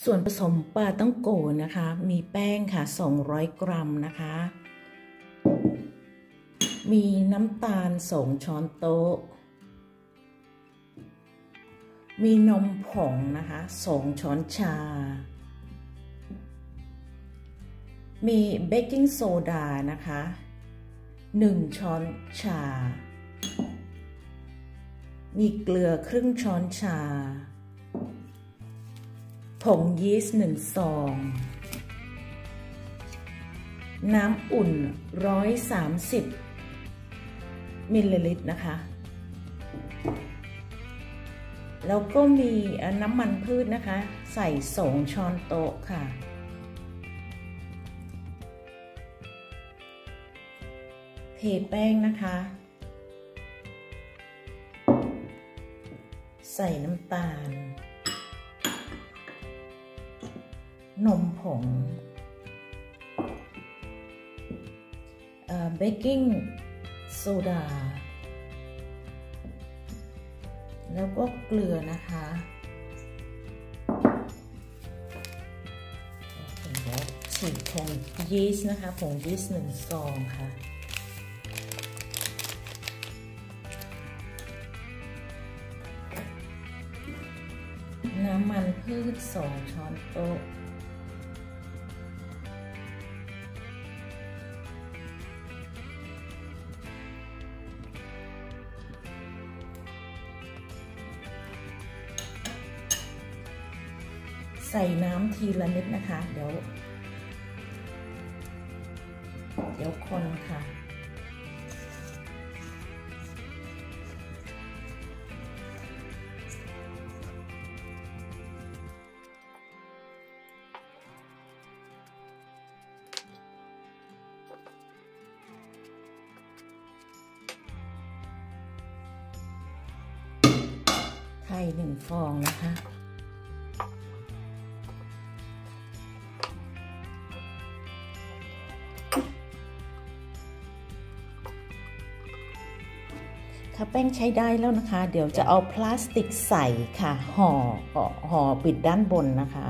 ส่วนผสมปลาต้องโกนะคะมีแป้งค่ะ200 กรัมนะคะมีน้ำตาล2 ช้อนโต๊ะมีนมผงนะคะ2 ช้อนชามีเบกกิ้งโซดานะคะ1 ช้อนชามีเกลือครึ่งช้อนชาผงยีสต์1 ซองน้ำอุ่น130 มิลลิลิตรนะคะแล้วก็มีน้ำมันพืชนะคะใส่2 ช้อนโต๊ะค่ะเทแป้งนะคะใส่น้ำตาลนมผงเบกกิ้งโซดาแล้วก็เกลือนะคะเดี๋ยวฉีกผงยีสต์นะคะผงยีสต์1 ซองค่ะน้ำมันพืช2 ช้อนโต๊ะใส่น้ำทีละนิดนะคะเดี๋ยวคนค่ะไข่1 ฟองนะคะถ้าแป้งใช้ได้แล้วนะคะเดี๋ยวจะเอาพลาสติกใส่ค่ะห่อปิดด้านบนนะคะ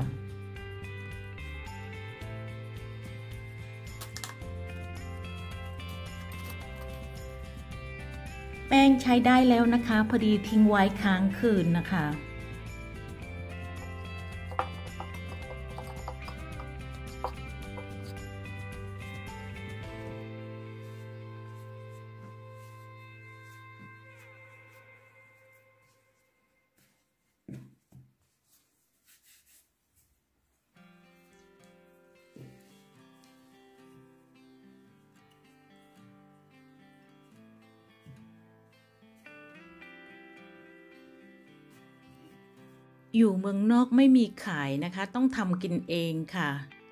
แป้งใช้ได้แล้วนะคะพอดีทิ้งไว้ค้างคืนนะคะอยู่เมืองนอกไม่มีขายนะคะต้องทำกินเองค่ะ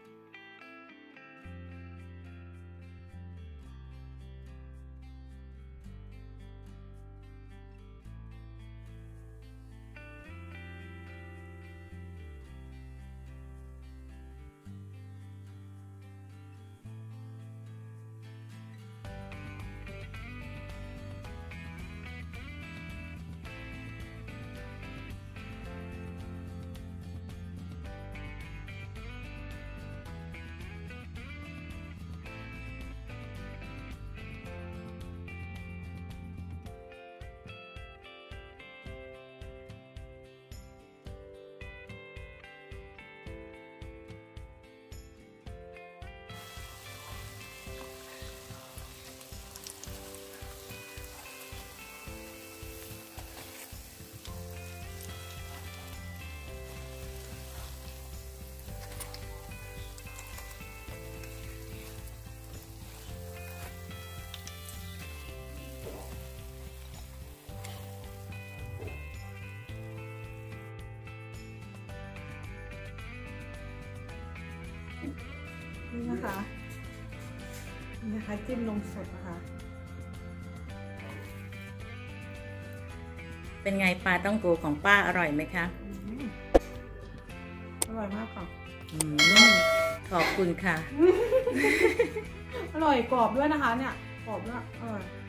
นี่นะคะจิ้มนมสดนะคะเป็นไงปลาต้องโกของป้าอร่อยไหมคะอร่อยมากค่ะขอบคุณค่ะอร่อยกรอบด้วยนะคะเนี่ยกรอบด้วยอร่อย